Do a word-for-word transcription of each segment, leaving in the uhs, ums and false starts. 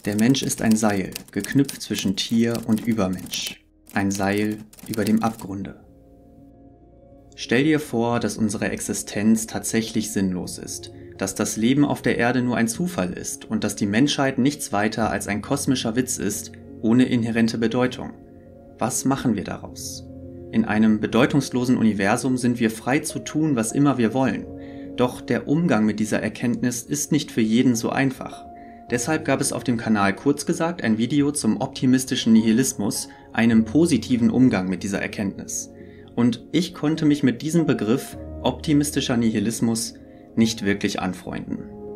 Der Mensch ist ein Seil, geknüpft zwischen Tier und Übermensch. Ein Seil über dem Abgrunde. Stell dir vor, dass unsere Existenz tatsächlich sinnlos ist, dass das Leben auf der Erde nur ein Zufall ist und dass die Menschheit nichts weiter als ein kosmischer Witz ist, ohne inhärente Bedeutung. Was machen wir daraus? In einem bedeutungslosen Universum sind wir frei zu tun, was immer wir wollen. Doch der Umgang mit dieser Erkenntnis ist nicht für jeden so einfach. Deshalb gab es auf dem Kanal Kurzgesagt ein Video zum optimistischen Nihilismus, einem positiven Umgang mit dieser Erkenntnis. Und ich konnte mich mit diesem Begriff optimistischer Nihilismus nicht wirklich anfreunden.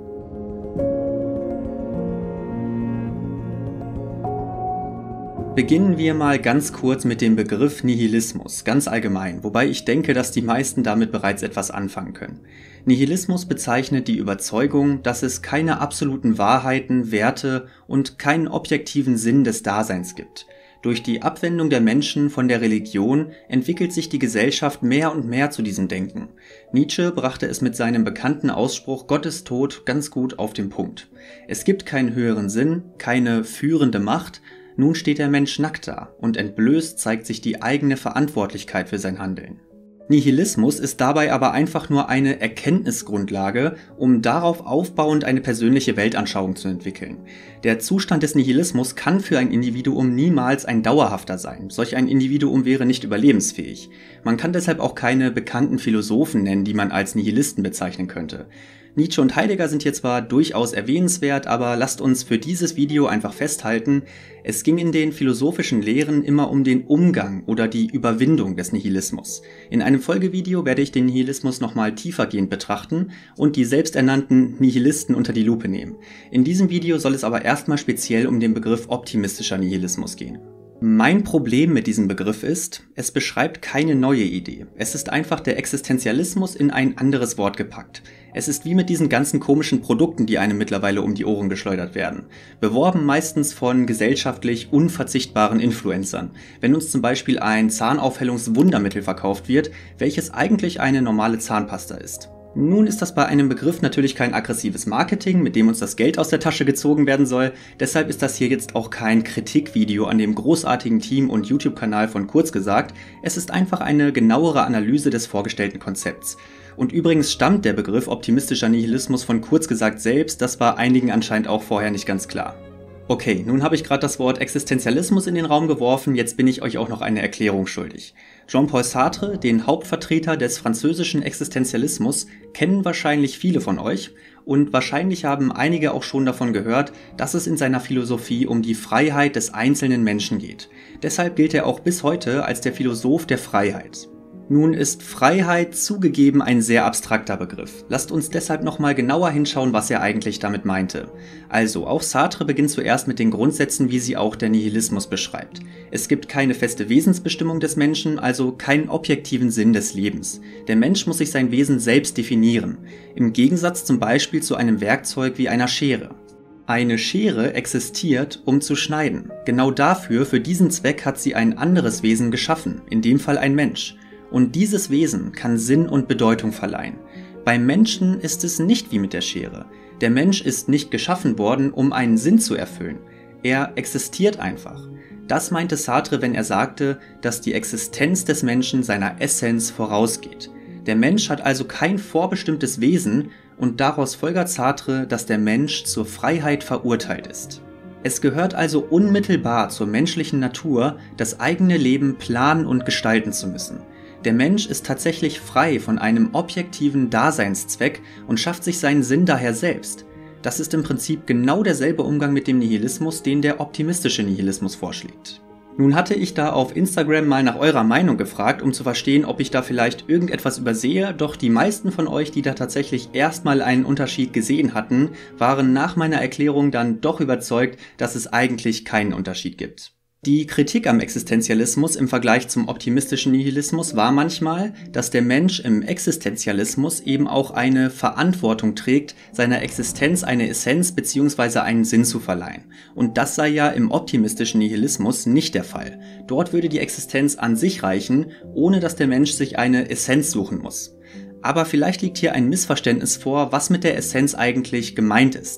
Beginnen wir mal ganz kurz mit dem Begriff Nihilismus, ganz allgemein, wobei ich denke, dass die meisten damit bereits etwas anfangen können. Nihilismus bezeichnet die Überzeugung, dass es keine absoluten Wahrheiten, Werte und keinen objektiven Sinn des Daseins gibt. Durch die Abwendung der Menschen von der Religion entwickelt sich die Gesellschaft mehr und mehr zu diesem Denken. Nietzsche brachte es mit seinem bekannten Ausspruch Gottes Tod ganz gut auf den Punkt. Es gibt keinen höheren Sinn, keine führende Macht. Nun steht der Mensch nackt da und entblößt zeigt sich die eigene Verantwortlichkeit für sein Handeln. Nihilismus ist dabei aber einfach nur eine Erkenntnisgrundlage, um darauf aufbauend eine persönliche Weltanschauung zu entwickeln. Der Zustand des Nihilismus kann für ein Individuum niemals ein dauerhafter sein. Solch ein Individuum wäre nicht überlebensfähig. Man kann deshalb auch keine bekannten Philosophen nennen, die man als Nihilisten bezeichnen könnte. Nietzsche und Heidegger sind hier zwar durchaus erwähnenswert, aber lasst uns für dieses Video einfach festhalten, es ging in den philosophischen Lehren immer um den Umgang oder die Überwindung des Nihilismus. In einem Folgevideo werde ich den Nihilismus nochmal tiefergehend betrachten und die selbsternannten Nihilisten unter die Lupe nehmen. In diesem Video soll es aber erstmal speziell um den Begriff optimistischer Nihilismus gehen. Mein Problem mit diesem Begriff ist, es beschreibt keine neue Idee. Es ist einfach der Existenzialismus in ein anderes Wort gepackt. Es ist wie mit diesen ganzen komischen Produkten, die einem mittlerweile um die Ohren geschleudert werden. Beworben meistens von gesellschaftlich unverzichtbaren Influencern. Wenn uns zum Beispiel ein Zahnaufhellungswundermittel verkauft wird, welches eigentlich eine normale Zahnpasta ist. Nun ist das bei einem Begriff natürlich kein aggressives Marketing, mit dem uns das Geld aus der Tasche gezogen werden soll. Deshalb ist das hier jetzt auch kein Kritikvideo an dem großartigen Team und YouTube-Kanal von Kurzgesagt. Es ist einfach eine genauere Analyse des vorgestellten Konzepts. Und übrigens stammt der Begriff optimistischer Nihilismus von Kurzgesagt selbst, das war einigen anscheinend auch vorher nicht ganz klar. Okay, nun habe ich gerade das Wort Existenzialismus in den Raum geworfen, jetzt bin ich euch auch noch eine Erklärung schuldig. Jean-Paul Sartre, den Hauptvertreter des französischen Existenzialismus, kennen wahrscheinlich viele von euch und wahrscheinlich haben einige auch schon davon gehört, dass es in seiner Philosophie um die Freiheit des einzelnen Menschen geht. Deshalb gilt er auch bis heute als der Philosoph der Freiheit. Nun ist Freiheit zugegeben ein sehr abstrakter Begriff. Lasst uns deshalb nochmal genauer hinschauen, was er eigentlich damit meinte. Also, auch Sartre beginnt zuerst mit den Grundsätzen, wie sie auch der Nihilismus beschreibt. Es gibt keine feste Wesensbestimmung des Menschen, also keinen objektiven Sinn des Lebens. Der Mensch muss sich sein Wesen selbst definieren. Im Gegensatz zum Beispiel zu einem Werkzeug wie einer Schere. Eine Schere existiert, um zu schneiden. Genau dafür, für diesen Zweck hat sie ein anderes Wesen geschaffen, in dem Fall ein Mensch. Und dieses Wesen kann Sinn und Bedeutung verleihen. Beim Menschen ist es nicht wie mit der Schere. Der Mensch ist nicht geschaffen worden, um einen Sinn zu erfüllen. Er existiert einfach. Das meinte Sartre, wenn er sagte, dass die Existenz des Menschen seiner Essenz vorausgeht. Der Mensch hat also kein vorbestimmtes Wesen und daraus folgert Sartre, dass der Mensch zur Freiheit verurteilt ist. Es gehört also unmittelbar zur menschlichen Natur, das eigene Leben planen und gestalten zu müssen. Der Mensch ist tatsächlich frei von einem objektiven Daseinszweck und schafft sich seinen Sinn daher selbst. Das ist im Prinzip genau derselbe Umgang mit dem Nihilismus, den der optimistische Nihilismus vorschlägt. Nun hatte ich da auf Instagram mal nach eurer Meinung gefragt, um zu verstehen, ob ich da vielleicht irgendetwas übersehe, doch die meisten von euch, die da tatsächlich erstmal einen Unterschied gesehen hatten, waren nach meiner Erklärung dann doch überzeugt, dass es eigentlich keinen Unterschied gibt. Die Kritik am Existenzialismus im Vergleich zum optimistischen Nihilismus war manchmal, dass der Mensch im Existenzialismus eben auch eine Verantwortung trägt, seiner Existenz eine Essenz bzw. einen Sinn zu verleihen. Und das sei ja im optimistischen Nihilismus nicht der Fall. Dort würde die Existenz an sich reichen, ohne dass der Mensch sich eine Essenz suchen muss. Aber vielleicht liegt hier ein Missverständnis vor, was mit der Essenz eigentlich gemeint ist.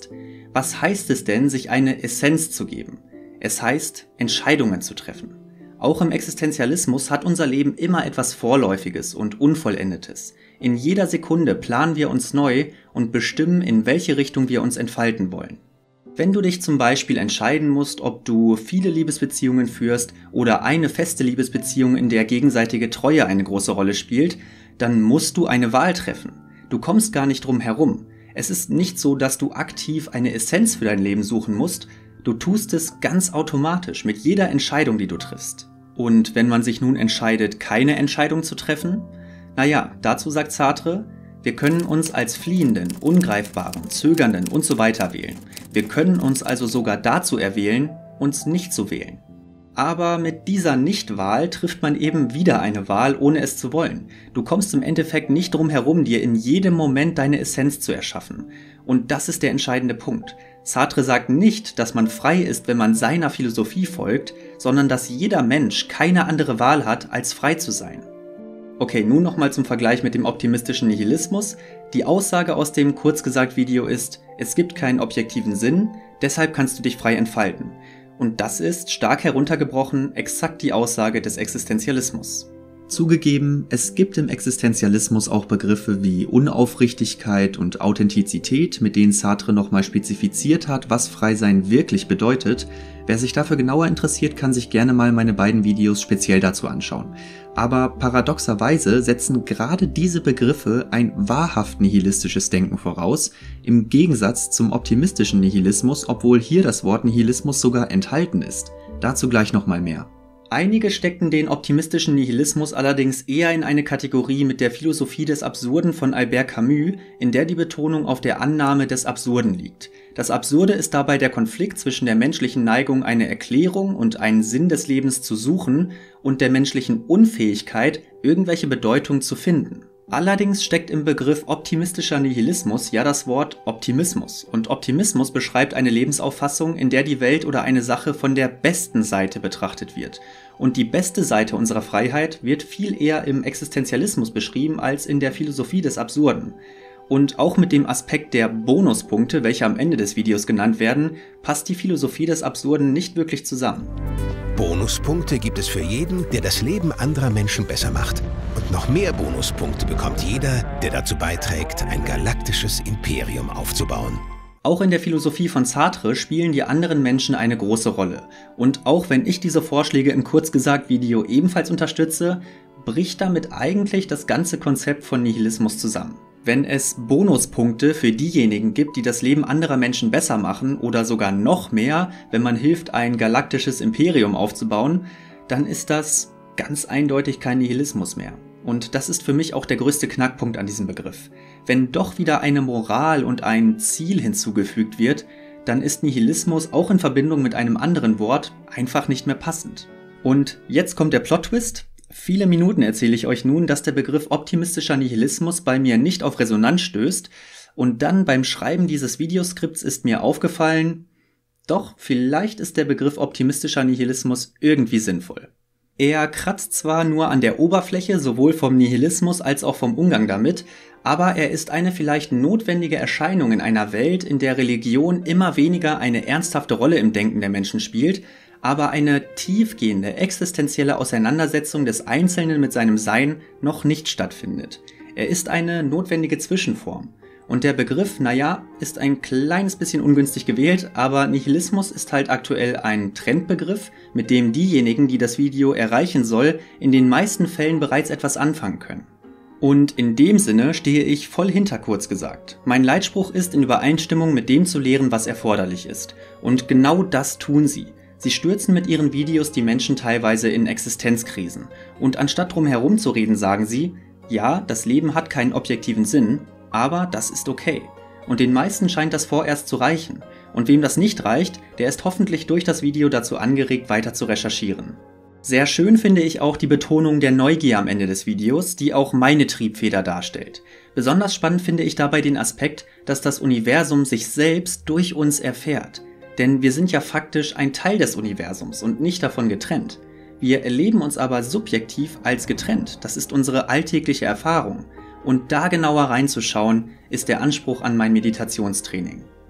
Was heißt es denn, sich eine Essenz zu geben? Es heißt, Entscheidungen zu treffen. Auch im Existenzialismus hat unser Leben immer etwas Vorläufiges und Unvollendetes. In jeder Sekunde planen wir uns neu und bestimmen, in welche Richtung wir uns entfalten wollen. Wenn du dich zum Beispiel entscheiden musst, ob du viele Liebesbeziehungen führst oder eine feste Liebesbeziehung, in der gegenseitige Treue eine große Rolle spielt, dann musst du eine Wahl treffen. Du kommst gar nicht drum herum. Es ist nicht so, dass du aktiv eine Essenz für dein Leben suchen musst, du tust es ganz automatisch mit jeder Entscheidung, die du triffst. Und wenn man sich nun entscheidet, keine Entscheidung zu treffen, naja, dazu sagt Sartre, wir können uns als Fliehenden, Ungreifbaren, Zögernden und so weiter wählen. Wir können uns also sogar dazu erwählen, uns nicht zu wählen. Aber mit dieser Nichtwahl trifft man eben wieder eine Wahl, ohne es zu wollen. Du kommst im Endeffekt nicht drum herum, dir in jedem Moment deine Essenz zu erschaffen. Und das ist der entscheidende Punkt. Sartre sagt nicht, dass man frei ist, wenn man seiner Philosophie folgt, sondern dass jeder Mensch keine andere Wahl hat, als frei zu sein. Okay, nun nochmal zum Vergleich mit dem optimistischen Nihilismus. Die Aussage aus dem Kurzgesagt-Video ist, es gibt keinen objektiven Sinn, deshalb kannst du dich frei entfalten. Und das ist, stark heruntergebrochen, exakt die Aussage des Existenzialismus. Zugegeben, es gibt im Existenzialismus auch Begriffe wie Unaufrichtigkeit und Authentizität, mit denen Sartre nochmal spezifiziert hat, was Freisein wirklich bedeutet. Wer sich dafür genauer interessiert, kann sich gerne mal meine beiden Videos speziell dazu anschauen. Aber paradoxerweise setzen gerade diese Begriffe ein wahrhaft nihilistisches Denken voraus, im Gegensatz zum optimistischen Nihilismus, obwohl hier das Wort Nihilismus sogar enthalten ist. Dazu gleich nochmal mehr. Einige steckten den optimistischen Nihilismus allerdings eher in eine Kategorie mit der Philosophie des Absurden von Albert Camus, in der die Betonung auf der Annahme des Absurden liegt. Das Absurde ist dabei der Konflikt zwischen der menschlichen Neigung, eine Erklärung und einen Sinn des Lebens zu suchen, und der menschlichen Unfähigkeit, irgendwelche Bedeutung zu finden. Allerdings steckt im Begriff optimistischer Nihilismus ja das Wort Optimismus, und Optimismus beschreibt eine Lebensauffassung, in der die Welt oder eine Sache von der besten Seite betrachtet wird. Und die beste Seite unserer Freiheit wird viel eher im Existenzialismus beschrieben als in der Philosophie des Absurden. Und auch mit dem Aspekt der Bonuspunkte, welche am Ende des Videos genannt werden, passt die Philosophie des Absurden nicht wirklich zusammen. Bonuspunkte gibt es für jeden, der das Leben anderer Menschen besser macht. Und noch mehr Bonuspunkte bekommt jeder, der dazu beiträgt, ein galaktisches Imperium aufzubauen. Auch in der Philosophie von Sartre spielen die anderen Menschen eine große Rolle. Und auch wenn ich diese Vorschläge im Kurzgesagt-Video ebenfalls unterstütze, bricht damit eigentlich das ganze Konzept von Nihilismus zusammen. Wenn es Bonuspunkte für diejenigen gibt, die das Leben anderer Menschen besser machen oder sogar noch mehr, wenn man hilft, ein galaktisches Imperium aufzubauen, dann ist das ganz eindeutig kein Nihilismus mehr. Und das ist für mich auch der größte Knackpunkt an diesem Begriff. Wenn doch wieder eine Moral und ein Ziel hinzugefügt wird, dann ist Nihilismus auch in Verbindung mit einem anderen Wort einfach nicht mehr passend. Und jetzt kommt der Plot-Twist. Viele Minuten erzähle ich euch nun, dass der Begriff optimistischer Nihilismus bei mir nicht auf Resonanz stößt, und dann beim Schreiben dieses Videoskripts ist mir aufgefallen, doch, vielleicht ist der Begriff optimistischer Nihilismus irgendwie sinnvoll. Er kratzt zwar nur an der Oberfläche, sowohl vom Nihilismus als auch vom Umgang damit, aber er ist eine vielleicht notwendige Erscheinung in einer Welt, in der Religion immer weniger eine ernsthafte Rolle im Denken der Menschen spielt, aber eine tiefgehende, existenzielle Auseinandersetzung des Einzelnen mit seinem Sein noch nicht stattfindet. Er ist eine notwendige Zwischenform. Und der Begriff, naja, ist ein kleines bisschen ungünstig gewählt, aber Nihilismus ist halt aktuell ein Trendbegriff, mit dem diejenigen, die das Video erreichen soll, in den meisten Fällen bereits etwas anfangen können. Und in dem Sinne stehe ich voll hinter Kurzgesagt. Mein Leitspruch ist, in Übereinstimmung mit dem zu lehren, was erforderlich ist. Und genau das tun sie. Sie stürzen mit ihren Videos die Menschen teilweise in Existenzkrisen. Und anstatt drum herum zu reden, sagen sie, ja, das Leben hat keinen objektiven Sinn, aber das ist okay. Und den meisten scheint das vorerst zu reichen. Und wem das nicht reicht, der ist hoffentlich durch das Video dazu angeregt, weiter zu recherchieren. Sehr schön finde ich auch die Betonung der Neugier am Ende des Videos, die auch meine Triebfeder darstellt. Besonders spannend finde ich dabei den Aspekt, dass das Universum sich selbst durch uns erfährt. Denn wir sind ja faktisch ein Teil des Universums und nicht davon getrennt. Wir erleben uns aber subjektiv als getrennt, das ist unsere alltägliche Erfahrung. Und da genauer reinzuschauen, ist der Anspruch an mein Meditationstraining.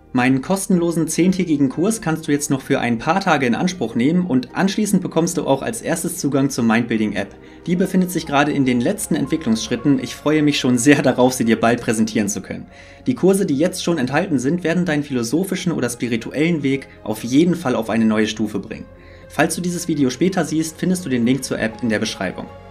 Meinen kostenlosen zehntägigen Kurs kannst du jetzt noch für ein paar Tage in Anspruch nehmen und anschließend bekommst du auch als erstes Zugang zur Mindbuilding-App. Die befindet sich gerade in den letzten Entwicklungsschritten. Ich freue mich schon sehr darauf, sie dir bald präsentieren zu können. Die Kurse, die jetzt schon enthalten sind, werden deinen philosophischen oder spirituellen Weg auf jeden Fall auf eine neue Stufe bringen. Falls du dieses Video später siehst, findest du den Link zur App in der Beschreibung.